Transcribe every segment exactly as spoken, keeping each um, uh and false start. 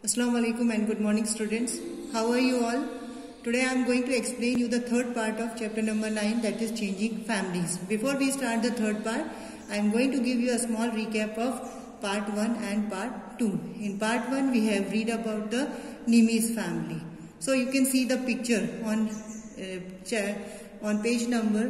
Assalamu alaikum and good morning students. How are you all? Today I am going to explain you the third part of chapter number nine, that is changing families. Before we start the third part, I am going to give you a small recap of part one and part two. In part one we have read about the Nimis family. So you can see the picture on uh, on page number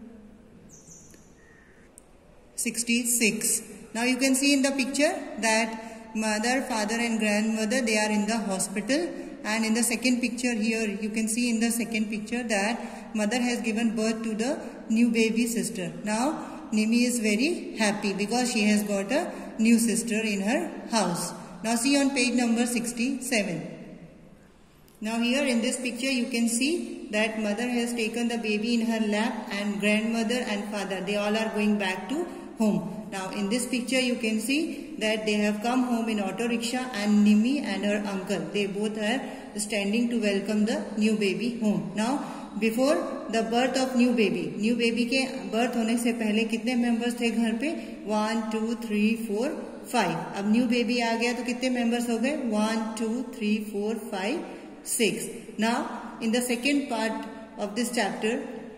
sixty-six. Now you can see in the picture that mother, father and grandmother, they are in the hospital, and in the second picture here you can see in the second picture that mother has given birth to the new baby sister. Now Nimi is very happy because she has got a new sister in her house. Now see on page number sixty-seven. Now here in this picture you can see that mother has taken the baby in her lap and grandmother and father, they all are going back to home. Now in this picture you can see that they have come home in auto rickshaw, and Nimi and her uncle, they both are standing to welcome the new baby home. Now before the birth of new baby, new baby के birth होने से पहले कितने members थे घर पे? One, two, three, four, five. अब new baby आ गया तो कितने members हो गए? One, two, three, four, five, six. Now in the second part of this chapter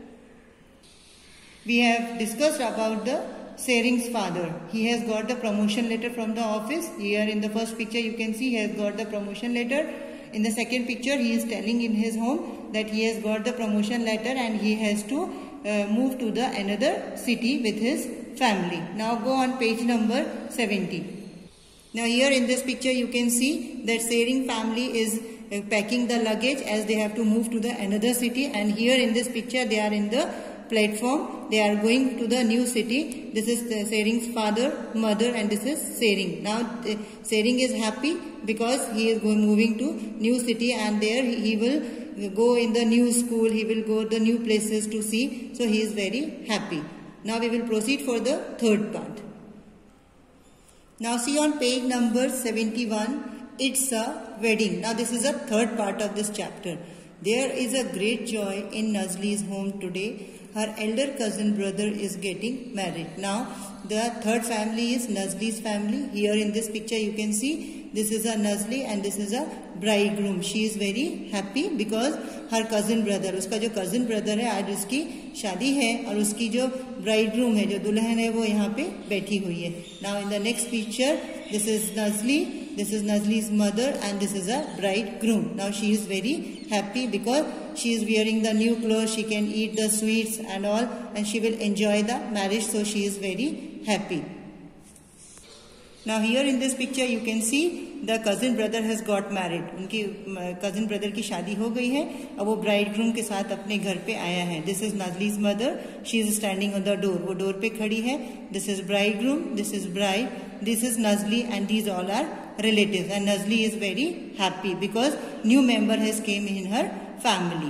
we have discussed about the Sering's father. He has got the promotion letter from the office. Here in the first picture you can see he has got the promotion letter. In the second picture he is telling in his home that he has got the promotion letter and he has to uh, move to the another city with his family. Now go on page number seventy. Now here in this picture you can see that Sering family is uh, packing the luggage as they have to move to the another city, and here in this picture they are in the platform. They are going to the new city. This is Sering's father, mother, and this is Sering. Now Sering is happy because he is going moving to new city, and there he will go in the new school. He will go the new places to see. So he is very happy. Now we will proceed for the third part. Now see on page number seventy-one. It's a wedding. Now this is a third part of this chapter. There is a great joy in Nazli's home today. Her elder cousin brother is getting married. Now the third family is Nazli's family. Here in this picture you can see this is a Nazli and this is a bridegroom. She is very happy because her cousin brother, उसका जो cousin brother है आज उसकी शादी है और उसकी जो bridegroom है, जो दुल्हन है, वो यहाँ पे बैठी हुई है. Now in the next picture this is Nazli. This is Nazli's mother and this is a bridegroom. Now she is very happy because she is wearing the new clothes. She can eat the sweets and all, and she will enjoy the marriage. So she is very happy. Now here in this picture you can see the cousin brother has got married. उनकी cousin brother की शादी हो गई है. अब वो bridegroom के साथ अपने घर पे आया है. This is Nazli's mother. She is standing on the door. वो door पे खड़ी है. This is bridegroom. This is bride. This is Nazli, and these all are relatives. And Nazli is very happy because new member has came in her family.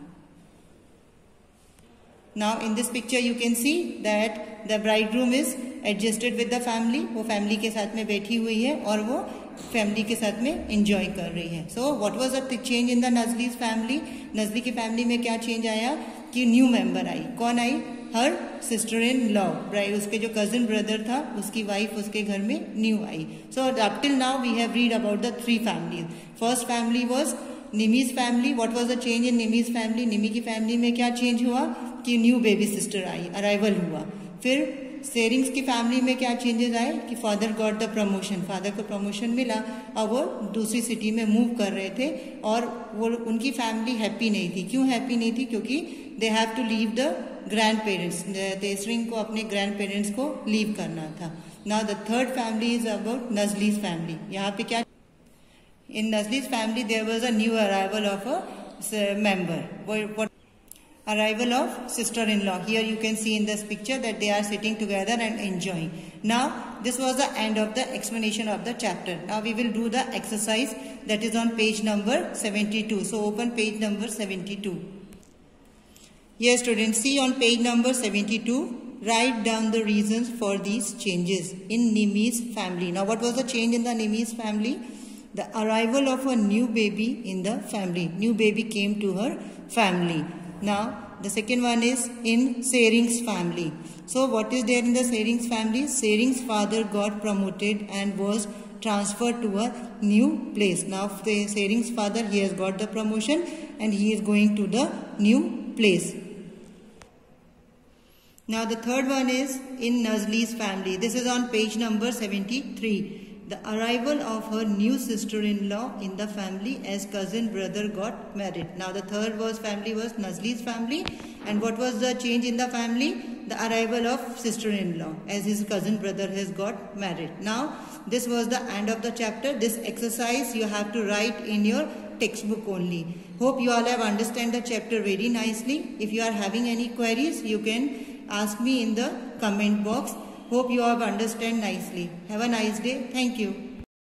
Now in this picture you can see that the bridegroom is adjusted with the family. वो family के साथ में बैठी हुई है और वो family के साथ में enjoy कर रही है. So what was the change in the Nazli's family? Nazli की family में क्या change आया कि new member आई. कौन आई? Her sister-in-law. Right? उसके जो cousin brother था उसकी wife उसके घर में new I. So up till now we have read about the three families. First family was Nimi's family. What was the change in Nimi's family? Nimi की family में क्या change हुआ कि new baby sister आई, arrival हुआ. फिर Sering's की family में क्या चेंजेस आए कि father got the promotion, father को प्रमोशन मिला और वो दूसरी सिटी में मूव कर रहे थे और वो उनकी फैमिली हैप्पी नहीं थी. क्यों हैप्पी नहीं थी? क्योंकि they have to leave the grandparents. Sering को अपने ग्रैंड पेरेंट्स को लीव करना था. Now the third family is about नजलीज फैमिली. यहाँ पे क्या, इन नजलीज family there was a new arrival of a member. Arrival of sister-in-law. Here you can see in this picture that they are sitting together and enjoying. Now this was the end of the explanation of the chapter. Now we will do the exercise that is on page number seventy-two. So open page number seventy-two. Yes students, see on page number seventy-two, write down the reasons for these changes in Nimi's family. Now what was the change in the Nimi's family? The arrival of a new baby in the family. New baby came to her family. Now the second one is in Sering's family. So what is there in the Sering's family? Sering's father got promoted and was transferred to a new place. Now Sering's father, he has got the promotion and he is going to the new place. Now the third one is in Nazli's family. This is on page number seventy-three. The arrival of her new sister-in-law in the family as cousin brother got married. Now the third was family was Nazli's family, and what was the change in the family? The arrival of sister-in-law as his cousin brother has got married. Now this was the end of the chapter. This exercise you have to write in your textbook only. Hope you all have understand the chapter very nicely. If you are having any queries, you can ask me in the comment box. Hope you have understand nicely. Have a nice day. Thank you.